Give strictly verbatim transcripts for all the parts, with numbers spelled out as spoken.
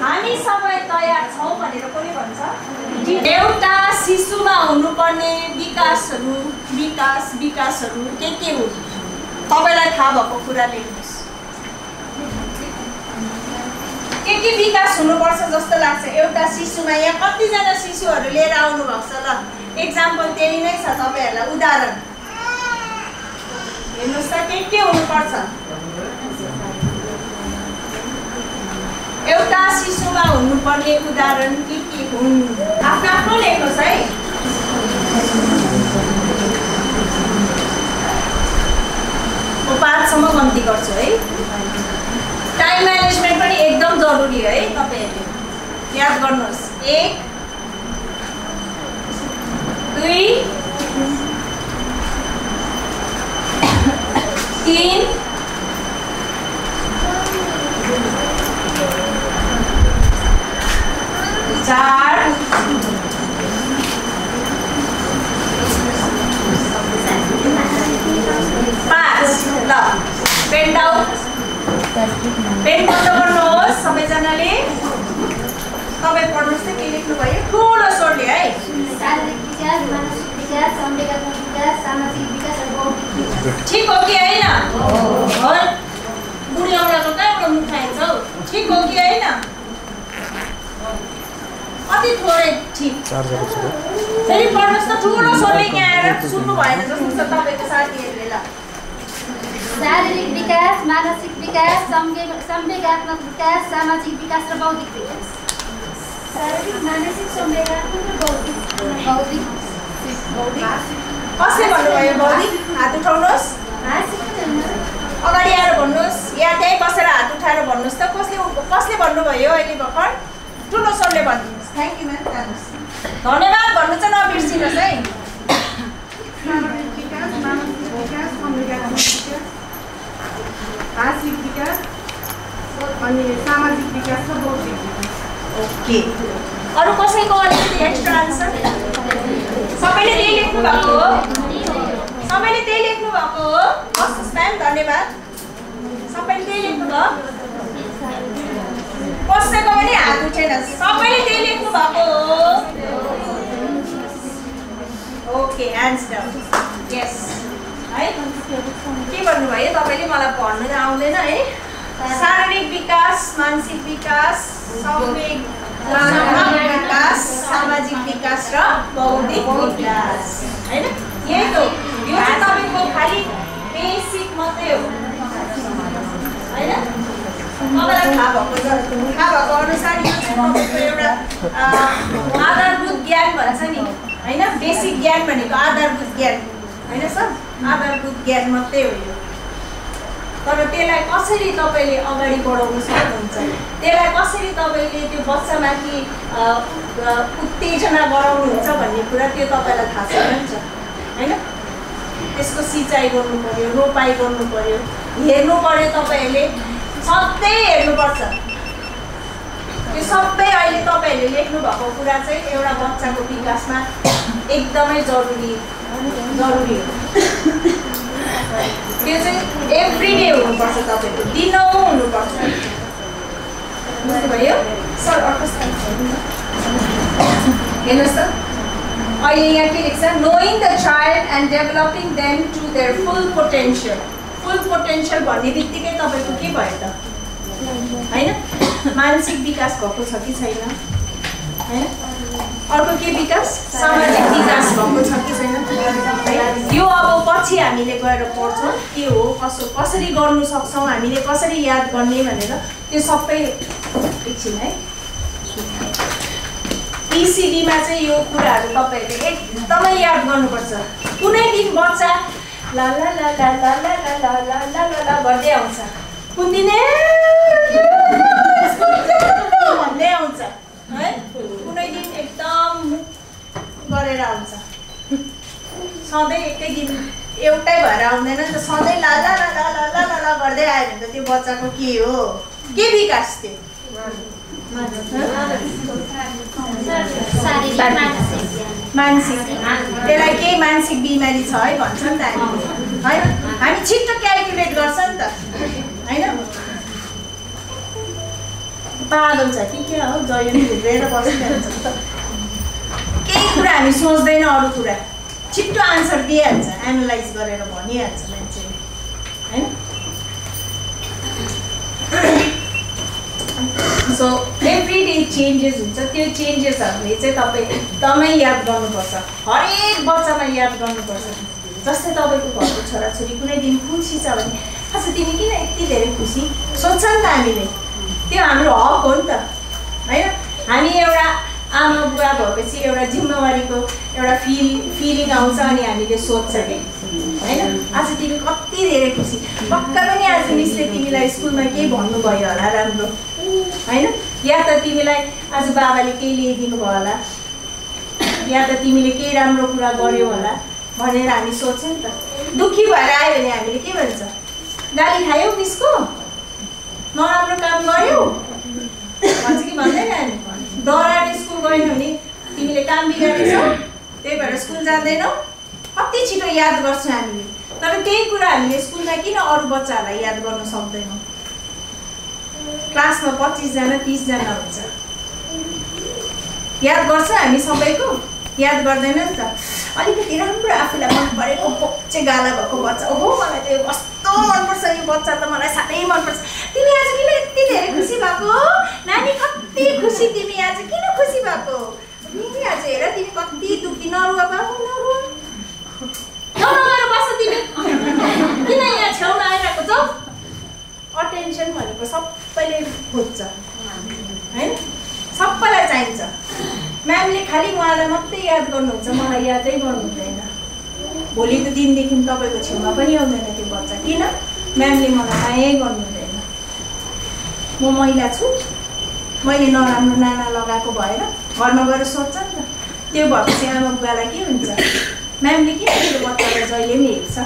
हामी सबै तयार छौँ भनेर पनि भन्छ। एउटा शिशुमा हुनुपर्ने विकासहरू विकास विकासहरू के के हुन् तपाईँलाई थाहा भएको कुरा लेख्नुहोस्। के के विकास हुनुपर्छ जस्तो लाग्छ एउटा शिशुमा? यहाँ कतिजना शिशुहरू लिएर आउनु भएको छ? ल एक्जाम्पल त्यही नै छ तपाईँहरूलाई, उदाहरण हेर्नुहोस् त के के हुनुपर्छ। एउटा शिशुमा हुनुपर्ने उदाहरण के के हुन्? आफ्नो आफ्नो लेख्नुहोस् है। म पाँचसम्म गन्ती गर्छु है। टाइम म्यानेजमेन्ट पनि एकदम जरुरी है, तपाईँहरूले याद गर्नुहोस्। एक दुई तीन चार पाँच। ल पेन डाउन पेन बन्द गर्नुहोस् सबैजनाले। तपाईँ पढ्नुहोस् त के लेख्नुभयो ठुलो स्वरले है। ठिक हो कि होइन? बुढी औँलाको कहाँबाट मुख खाइन्छ हौ? ठिक हो कि होइन? कति थोरै ठिक। फेरि पढ्नुहोस् त ठुलो स्वरले यहाँ आएर सुन्नु भएन जस्तो छ तपाईँको साथीहरूले। ल शारीरिक विकास, मानसिक विकास, संवेगात्मक विकास, सामाजिक विकास र बौद्धिक विकास। शारीरिक, मानसिक, संवेगात्मक र बौद्धिक बौद्धिक बौद्धिक कसले भन्नुभयो बौद्धिक? हात उठाउनुहोस्। अगाडि आएर भन्नुहोस् या त्यही बसेर हात उठाएर भन्नुहोस् त कसले कसले भन्नुभयो अहिले भर्खर? ठुलो स्वरले भनिदिनुहोस्। Thank you ma'am. जानुहोस्। धन्यवाद भन्नु चाहिँ नबिर्सिनुहोस् है। मानसिक विकास अनि सामाजिक विकास र बौद्धिक विकास। ओके, अरू कसैको अलिकति एक्स्ट्रा आन्सर? सबैले त्यही लेख्नु भएको हो? सबैले त्यही लेख्नु भएको हो? हस् म्याम धन्यवाद। सबैले त्यही लेख्नु भयो? कसैको पनि हात उठेन। सबैले त्यही लेख्नु भएको हो? Okay, hands down. यस है, के भन्नुभयो तपाईँले? मलाई भन्नु त आउँदैन है। शारीरिक विकास, मानसिक विकास, संवेगात्मक विकास, सामाजिक विकास र बौद्धिक विकास हैन? यही हो। यो चाहिँ तपाईँको खालि बेसिक मात्रै हो हैन? तपाईँलाई थाहा भएको थाहा भएको अनुसार यो चाहिँ तपाईँको एउटा आधारभूत ज्ञान भन्छ नि हैन? बेसिक ज्ञान भनेको आधारभूत ज्ञान हैन सर? आधारभूत ज्ञान मात्रै हो यो। तर त्यसलाई कसरी तपाईँले अगाडि बढाउन सक्नुहुन्छ, त्यसलाई कसरी तपाईँले त्यो बच्चामाथि उत्तेजना गराउनुहुन्छ भन्ने कुरा त्यो तपाईँलाई थाहा छैन नि त हैन? त्यसको सिँचाइ गर्नु पर्यो, रोपाइ गर्नु पर्यो, हेर्नु पर्यो। तपाईँहरूले सधैँ हेर्नुपर्छ। त्यो सबै अहिले तपाईँहरूले लेख्नु भएको कुरा चाहिँ एउटा बच्चाको विकासमा एकदमै जरुरी जरुरी हो। त्यो चाहिँ एभ्री डे हुनुपर्छ, तपाईँको दिनौँ हुनुपर्छ। बुझ्नुभयो सर? अर्को हेर्नुहोस् त, अहिले यहाँ के लेख्छ? Knowing the child and developing them to their full potential. Full potential भन्ने बित्तिकै तपाईँको के भयो त हैन? मानसिक विकास भएको छ कि छैन हैन? अर्को के विकास? सामाजिक विकास भएको छ कि छैन? यो अब पछि हामीले गएर पढ्छौँ के हो, कसो कसरी गर्नु सक्छौँ, हामीले कसरी याद गर्ने भनेर। त्यो सबै एकछिन है। पीसीडीमा चाहिँ यो कुराहरू तपाईँहरूले एकदमै याद गर्नुपर्छ। कुनै दिन बच्चा ला ला ला ला ला ला ला ला ला ला ला ला गर्दै आउँछ, कुन दिन भन्दै आउँछ है? कुनै दिन एकदम गरेर आउँछ। सधैँ एकै दिन एउटै भएर आउँदैन नि त। सधैँ ला ला ला ला ला ला ला गर्दै आयो भने त त्यो बच्चाको के हो, के विकास थियो? मानसिक। त्यसलाई केही मानसिक बिमारी छ है भन्छ नि त हामी हैन? हामी छिट्टो क्यालकुलेट गर्छ नि त हैन? पागल छ कि के हो जहिले पनि घुम्रेर बसिरहन्छ केही कुरा हामी सोच्दैन अरू कुरा छिट्टो आन्सर दिइहाल्छ एनालाइज गरेर भनिहाल्छ मान्छेले हैन सो एभ्री डे चेन्जेस हुन्छ त्यो चेन्जेसहरूले चाहिँ तपाईँ एकदमै याद गर्नुपर्छ हरेक बच्चामा याद गर्नुपर्छ जस्तै तपाईँको घरको छोराछोरी कुनै दिन खुसी छ भने अच्छा तिमी किन यति धेरै खुसी सोध्छ नि त हामीले त्यो हाम्रो हक हो नि त होइन हामी एउटा आमा बुवा भएपछि एउटा जिम्मेवारीको एउटा फिल फिलिङ आउँछ अनि हामीले सोध्छ कि होइन आज तिमी कति धेरै खुसी पक्का पनि आज मिसले तिमीलाई स्कुलमा केही भन्नुभयो होला राम्रो होइन या त तिमीलाई आज बाबाले केही ल्याइदिनु भयो होला या त तिमीले केही राम्रो कुरा गर्यो होला भनेर हामी सोध्छ नि त दुःखी भएर आयो भने हामीले के भन्छ गाली खायौ मिसको नराम्रो काम गर्यौ भन्छ कि भन्दैन हामी डराएर स्कुल गएन भने तिमीले काम बिगारेछौ त्यही भएर स्कुल जाँदैनौ कति छिटो याद गर्छौँ हामीले तर त्यही कुरा हामीले स्कुलमा किन अरू बच्चाहरूलाई याद गर्न सक्दैनौँ क्लासमा पच्चिसजना तिसजना हुन्छ याद गर्छ हामी सबैको याद गर्दैन नि त अलिकति राम्रो आफूलाई मन परेको पोचे गाला भएको बच्चा ओहो मलाई त यो कस्तो मनपर्छ यो बच्चा त मलाई साह्रै मनपर्छ तिमी आज किन यति धेरै खुसी भएको नानी कति खुसी तिमी आज किन खुसी भएको तिमी आज हेर तिमी कति दुःखी नरुवा बाबु नरुवा नरुवा बस तिमी किन यहाँ छेउमा आइरहेको जाऊ अटेन्सन भनेको सबैले खोज्छ हैन सबैलाई चाहिन्छ म्यामले खालि उहाँलाई मात्रै याद गर्नुहुन्छ मलाई यादै गर्नु हुँदैन भोलिको दिनदेखि तपाईँको छेउमा पनि आउँदैन त्यो बच्चा किन म्यामले मलाई मायै गर्नु हुँदैन म महिला छु मैले नराम्रो नाना लगाएको भएर घरमा गएर सोध्छ नि त त्यो भएपछि आमा बुवालाई के हुन्छ म्यामले किन त्यो बच्चालाई जहिले पनि हेर्छ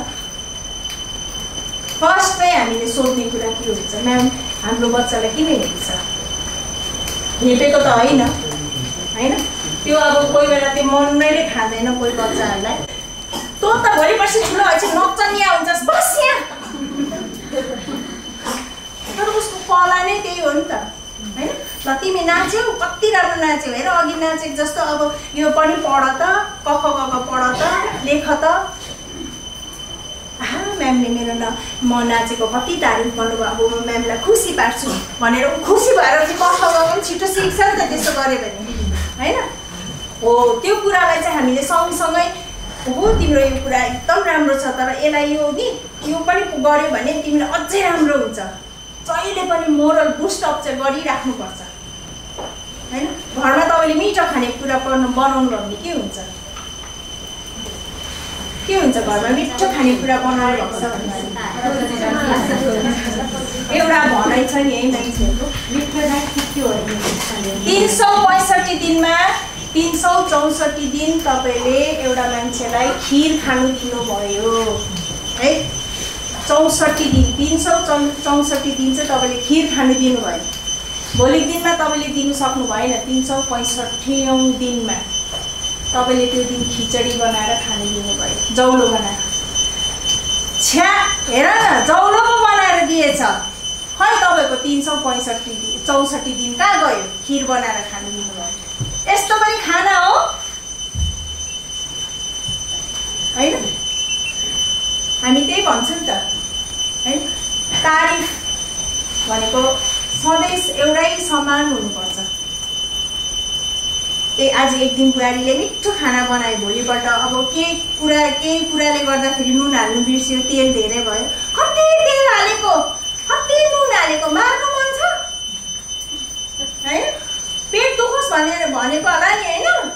फर्स्टमै हामीले सोध्ने कुरा के हुन्छ म्याम हाम्रो बच्चालाई किन हेर्छ हेपेको त होइन होइन त्यो अब कोही बेला त्यो मनैले खाँदैन कोही बच्चाहरूलाई तँ त भोलि पर्सि ठुलो भएपछि नचनिया हुन्छस् बस यहाँ तर उसको कला नै त्यही हो नि त होइन ल तिमी नाच्यौ कति राम्रो नाच्यौ हेर अघि नाचेको जस्तो अब यो पनि पढ त क ख ग घ पढ त लेख त आहा म्यामले मेरो न म नाचेको कति तारिफ गर्नुभयो अब म म्यामलाई खुसी पार्छु भनेर ऊ खुसी भएर चाहिँ क ख ग पनि छिटो सिक्छ नि त त्यसो गऱ्यो भने होइन हो त्यो कुरालाई चाहिँ हामीले सँगसँगै हो तिम्रो यो कुरा एकदम राम्रो छ तर यसलाई यो नि यो पनि गर्यो भने तिमीलाई अझै राम्रो हुन्छ जहिले पनि मोरल बुस्टअप चाहिँ गरिराख्नुपर्छ होइन घरमा तपाईँले मिठो खानेकुरा पर्नु बनाउनु भयो भने के हुन्छ के हुन्छ घरमा मिठो खानेकुरा बनाएर हुन्छ एउटा भनाइ छ नि है मान्छेहरूको मिठो राखी के हो तिन सौ पैँसठी दिनमा तीन सौ चौसठी दिन तपाईँले एउटा मान्छेलाई खीर खानु दिनुभयो है चौसठी दिन तीन सौ चौ चौसठी दिन चाहिँ तपाईँले खीर खानु दिनुभयो भोलिको दिनमा तपाईँले दिनु सक्नु भएन तीन सौ पैँसठीौँ दिनमा तपाईँले त्यो दिन खिचडी बनाएर खानु दिनुभयो जौलो बनाएर छ्या हेर न जौलो पो बनाएर दिएछ खै तपाईँको तीन सौ पैँसठी चौसठी दिन कहाँ गयो खीर बनाएर खानु दिनुभयो यस्तो पनि खाना हो होइन हामी त्यही भन्छौँ नि त है तारिफ भनेको सधैँ एउटै समान हुनुपर्छ ए आज एक दिन बुहारीले मिठो खाना बनायो भोलिपल्ट अब के कुरा केही कुराले गर्दाखेरि नुन हाल्नु बिर्स्यो तेल धेरै भयो कति तेल हालेको कति नुन हालेको मार्नु मन छ है पेट दुखोस् भनेर भनेको होला नि होइन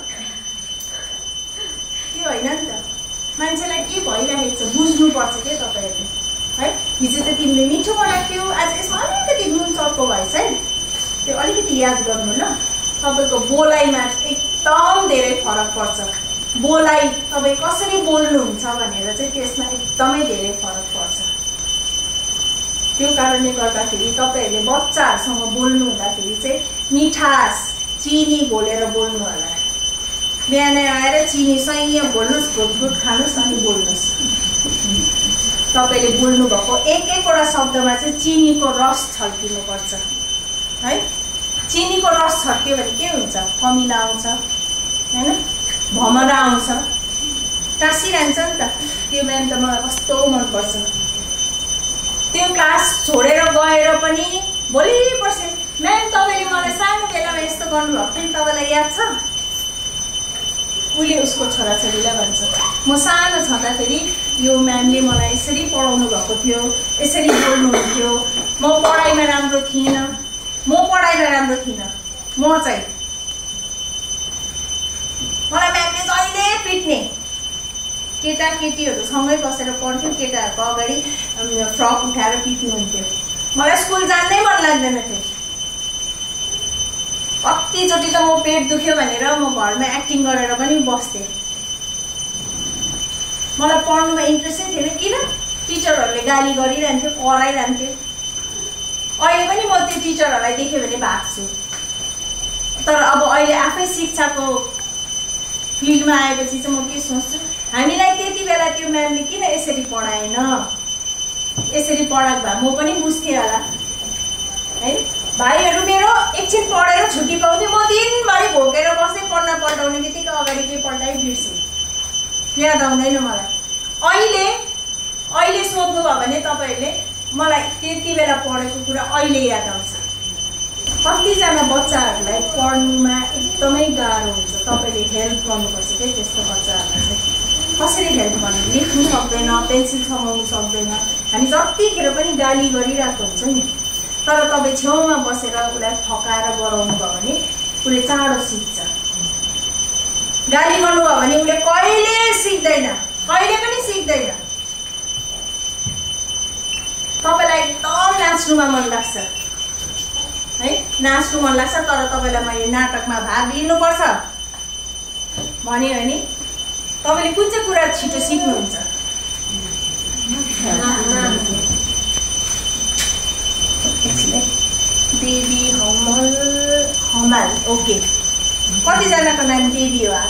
त्यो होइन नि त मान्छेलाई के भइरहेको छ बुझ्नुपर्छ के तपाईँहरूले है हिजो त तिमीले मिठो बनाएको थियौ आज यसमा अलिकति नुन चर्को भएछ है त्यो अलिकति याद गर्नु ल तपाईँको बोलाइमा एकदम धेरै फरक पर्छ बोलाइ तपाईँ कसरी बोल्नुहुन्छ भनेर चाहिँ त्यसमा एकदमै धेरै फरक पर्छ त्यो कारणले गर्दाखेरि तपाईँहरूले बच्चाहरूसँग बोल्नु हुँदाखेरि चाहिँ मिठास चिनी घोलेर बोल्नु होला बिहानै आएर चिनी सही बोल्नुहोस् घुटघुट खानुहोस् अनि बोल्नुहोस् तपाईँले बोल्नुभएको एक एकवटा शब्दमा चाहिँ चिनीको रस छल्किनुपर्छ है चिनीको रस छर्क्यो भने के हुन्छ? कमिला आउँछ हैन, भमरा आउँछ, टाँसिरहन्छ नि त। त्यो म्याम त मलाई कस्तो मनपर्छ। त्यो क्लास छोडेर गएर पनि भोलि पर्सि म्याम तपाईँले मलाई सानो बेलामा यस्तो गर्नुभएको थियो नि, तपाईँलाई याद छ? उसले उसको छोराछोरीलाई भन्छ, म सानो छँदाखेरि यो म्यामले मलाई यसरी पढाउनु भएको थियो, यसरी बोल्नुहुन्थ्यो, म पढाइमा राम्रो थिइनँ, म पढाइमा राम्रो थिइनँ, म चाहिँ मलाई म्यामले जहिले पिट्ने। केटाकेटीहरू सँगै बसेर पढ्थ्यो, केटाहरूको अगाडि फ्रक उठाएर पिट्नुहुन्थ्यो। मलाई स्कुल जान्नै मन लाग्दैन थियो। कतिचोटि त म पेट दुख्यो भनेर म घरमा एक्टिङ गरेर पनि बस्थेँ। मलाई पढ्नुमा इन्ट्रेस्टै थिएन। किन? टिचरहरूले गाली गरिरहन्थ्यो, कराइरहन्थ्यो। अहिले पनि म त्यो टिचरहरूलाई देख्यो भने भाग्छु। तर अब अहिले आफै शिक्षाको फिल्डमा आएपछि चाहिँ म के सोच्छु, हामीलाई त्यति बेला त्यो म्यामले किन यसरी पढाएन? यसरी पढाएको भए म पनि बुझ्थेँ होला है। भाइहरू मेरो एकछिन पढेर छुट्टी पाउँथ्यो, म दिनभरि भोकेर बस्दै पढ्न पल्टाउने बित्तिकै अगाडि के पल्टाइ बिर्सेँ, याद आउँदैन मलाई। अहिले अहिले सोध्नुभयो भने तपाईँहरूले मलाई त्यति बेला पढेको कुरा अहिले याद आउँछ। कतिजना बच्चाहरूलाई पढ्नुमा एकदमै गाह्रो हुन्छ, तपाईँले हेल्प गर्नुपर्छ क्या त्यस्तो बच्चाहरूलाई चाहिँ। कसरी हेल्प गर्नु? लेख्नु सक्दैन, पेन्सिल समाउनु सक्दैन, हामी जतिखेर पनि गाली गरिरहेको हुन्छ नि। तर तपाईँ छेउमा बसेर उसलाई फकाएर गराउनु भयो भने उसले चाँडो सिक्छ। गाली गर्नुभयो भने उसले कहिले सिक्दैन, कहिले पनि सिक्दैन। तपाईँलाई एकदम नाच्नुमा मन लाग्छ है, नाच्नु मन लाग्छ, तर तपाईँलाई मैले नाटकमा भाग लिनुपर्छ भने हो नि, तपाईँले कुन चाहिँ कुरा छिटो सिक्नुहुन्छ? देवी हमल हमाल, ओके। कतिजनाको नाम देवी हो?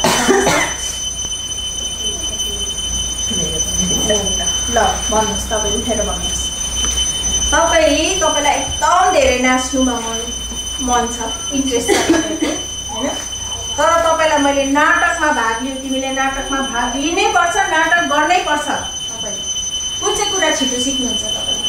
ल भन्नुहोस्, तपाईँ उठेर भन्नुहोस्। तपाईँ तपाईँलाई एकदम धेरै नाच्नुमा मन मन छ, इन्ट्रेस्ट छ होइन? तर तपाईँलाई मैले नाटकमा भाग लियो, तिमीले नाटकमा भाग लिनै पर्छ, नाटक गर्नै पर्छ। तपाईँले कुन चाहिँ कुरा छिटो सिक्नुहुन्छ? तपाईँले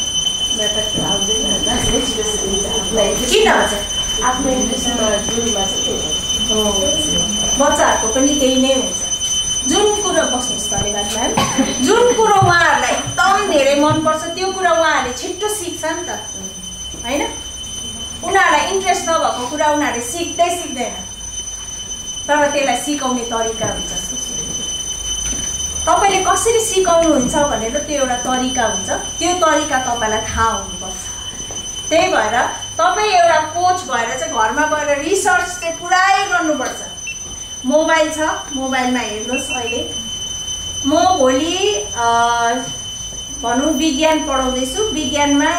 किन? आफ्नो इन्ट्रेस्टमा जुनमा चाहिँ बच्चाहरूको पनि त्यही नै हुन्छ। जुन कुरो बस्नुहोस् धन्यवाद म्याम, जुन कुरो उहाँहरूलाई एकदम धेरै मनपर्छ त्यो कुरा उहाँहरूले छिट्टो सिक्छ नि त होइन? उनीहरूलाई इन्ट्रेस्ट नभएको कुरा उनीहरूले सिक्दै सिक्दैन, तर त्यसलाई सिकाउने तरिका हुन्छ। तपाईँले कसरी सिकाउनुहुन्छ भनेर त्यो एउटा तरिका हुन्छ, त्यो तरिका तपाईँलाई थाहा हुनुपर्छ। त्यही भएर तपाईँ एउटा कोच भएर चाहिँ घरमा गएर रिसर्च चाहिँ पुरै गर्नुपर्छ। मोबाइल छ, मोबाइलमा हेर्नुहोस्। अहिले म भोलि भनौँ विज्ञान पढाउँदैछु, विज्ञानमा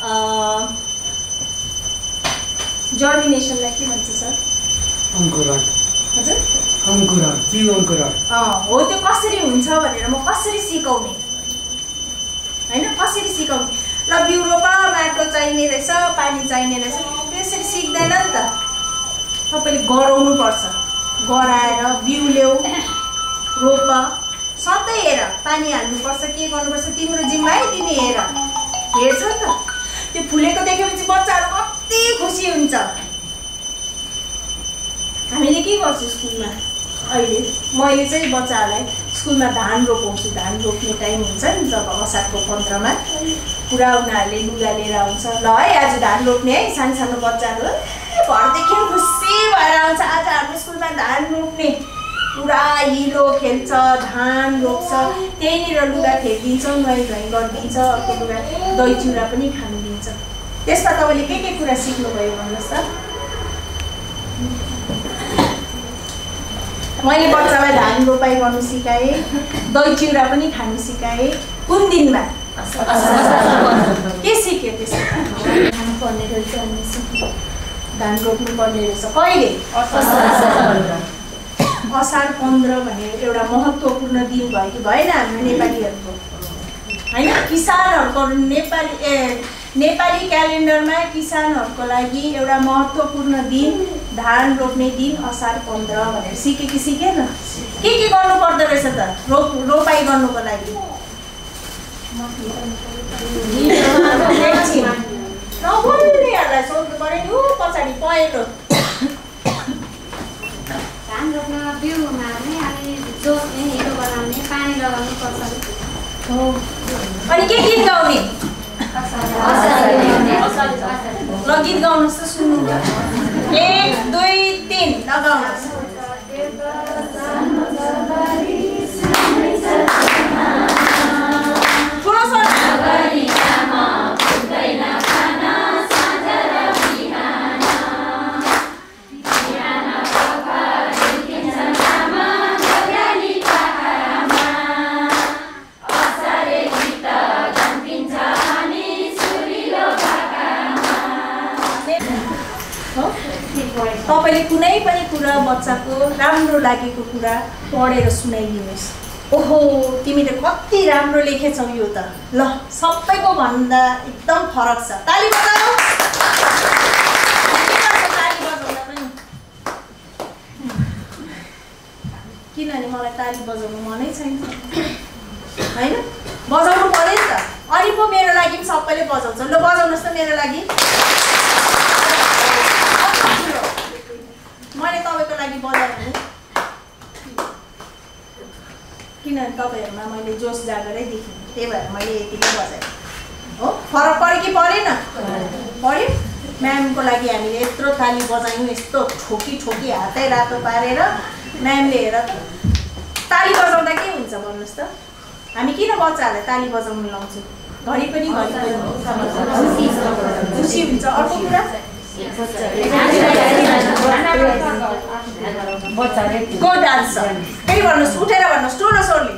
जर्मिनेसनलाई के भन्छ सर? अङ्कुरण। हजुर, अङ्कुरण, बिउ अङ्कुरण। हो, त्यो कसरी हुन्छ भनेर म कसरी सिकाउने होइन? कसरी सिकाउने? ल बिउ रोप, माटो चाहिने रहेछ, पानी चाहिने रहेछ, त्यसरी सिक्दैन नि त। तपाईँले गराउनु पर्छ, गराएर बिउ ल्याऊ, रोप, सधैँ हेर, पानी हाल्नुपर्छ, के गर्नुपर्छ तिम्रो जिम्मा है, तिमी हेर, हेर्छ नि त। त्यो फुलेको देखेपछि बच्चाहरू कति खुसी हुन्छ। हामीले के गर्छौँ स्कुलमा? अहिले मैले चाहिँ बच्चाहरूलाई स्कुलमा धान रोपाउँछु। धान रोप्ने टाइम हुन्छ नि जब असारको पन्ध्रमा, पुरा उनीहरूले लुगा लिएर आउँछ। ल है आज धान रोप्ने है, सानो सानो बच्चाहरू घरदेखि खुसी भएर आउँछ, आज हाम्रो स्कुलमा धान रोप्ने। पुरा हिलो खेल्छ, धान रोप्छ, त्यहीँनिर लुगा फेरिदिन्छ, नुहाइ धुवाइ गरिदिन्छ, अर्को लुगा दही चिउरा पनि खानु दिन्छ। त्यसमा तपाईँले के के कुरा सिक्नुभयो भन्नुहोस् त? मैले बच्चालाई धान रोपाइ गर्नु सिकाएँ, दही चिउरा पनि खानु सिकाएँ। कुन दिनमा? के सिक्यो त्यसमा? धान पर्ने रहेछ, धान रोप्नु पर्ने रहेछ। कहिले? असार पन्ध्र भन्ने एउटा महत्त्वपूर्ण दिन भयो कि भएन हाम्रो नेपालीहरूको होइन? किसानहरूको नेपाली ए नेपाली क्यालेन्डरमा किसानहरूको लागि एउटा महत्त्वपूर्ण दिन धान रोप्ने दिन असार पन्ध्र भनेर सिके कि सिकेन? के के गर्नु पर्दो रहेछ त रोप रोपाई गर्नुको लागि? नबोल्नेहरूलाई सोध्नु पऱ्यो नि ऊ पछाडि पहेँलो। धान रोप्न बिउ मार्ने अनि जोत्ने हिलो बनाउने पानी लगाउनु पर्छ। अनि के गीत गाउने? ल गीत गाउनुहोस् त सुन्नु। एक दुई तिन लगाउनुहोस्। ठुलो स्वर। तपाईँले कुनै पनि कुरा बच्चाको राम्रो लागेको कुरा पढेर सुनाइदिनुहोस्। ओहो तिमीले कति राम्रो लेखेछौ यो त, ल सबैको भन्दा एकदम फरक छ। ताली बजाऊ। ताली बजाउँदा पनि किनभने मलाई ताली बजाउनु मनै छैन होइन, बजाउनु पर्यो नि त। अनि पो मेरो लागि पनि सबैले बजाउँछ। ल बजाउनुहोस् त मेरो लागि। मैले तपाईँको लागि बजाएँ किनभने तपाईँहरूमा मैले जोस जागरै देखेँ, त्यही भएर मैले यतिकै बजाएँ हो। फरक पऱ्यो कि परेन? पऱ्यो। म्यामको लागि हामीले यत्रो ताली बजायौँ, यस्तो ठोकी ठोकी हातै रातो पारेर म्यामले हेर ताली बजाउँदा के हुन्छ भन्नुहोस् त? हामी किन बच्चाहरूलाई ताली बजाउनु लाउँछौँ? घरि पनि घरि पनि खुसी हुन्छ। अर्को कुरा को डान्स छ फेरि भन्नुहोस्, उठेर भन्नुहोस् ठुलो स्वरले।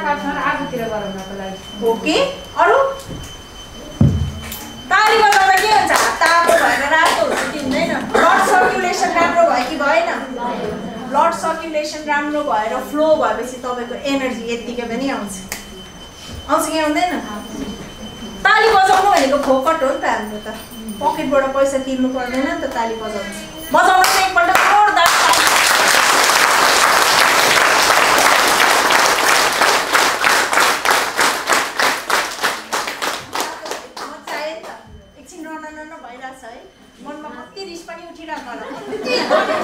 ओके अरू ताली बजाउँदा के हुन्छ? हात तातो भएर रातो हुन्छ कि हुँदैन? ब्लड सर्कुलेसन राम्रो भयो कि भएन? ब्लड सर्कुलेसन राम्रो भएर फ्लो भएपछि तपाईँको एनर्जी यत्तिकै पनि आउँछ आउँछ कि आउँदैन? ताली बजाउनु भनेको फोकट हो नि त, हाम्रो त पकेटबाट पैसा तिर्नु पर्दैन नि त ताली बजाउनु। बजाउनु चाहिँ एकपल्ट जोरदार मजा आयो नि त। एकछिन रन रन भइरहेछ है, मनमा कति रिस पनि उठिरहेको होला।